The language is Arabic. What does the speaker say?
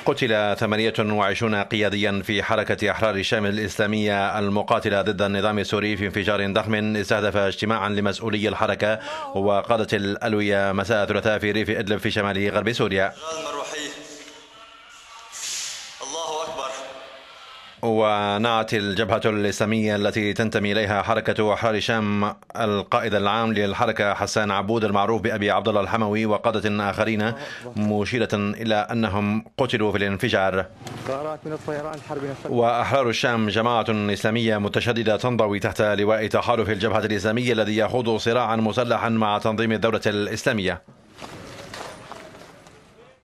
قتل 28 قياديا في حركة أحرار الشام الإسلامية المقاتلة ضد النظام السوري في انفجار ضخم استهدف اجتماعا لمسؤولي الحركة وقادة الألوية مساء الثلاثاء في ريف إدلب في شمال غرب سوريا. ونعت الجبهة الإسلامية التي تنتمي إليها حركة أحرار الشام القائد العام للحركة حسان عبود المعروف بأبي عبد الله الحموي وقادة آخرين، مشيرة إلى أنهم قتلوا في الانفجار. وأحرار الشام جماعة إسلامية متشددة تنضوي تحت لواء تحالف الجبهة الإسلامية الذي يخوض صراعا مسلحا مع تنظيم الدولة الإسلامية.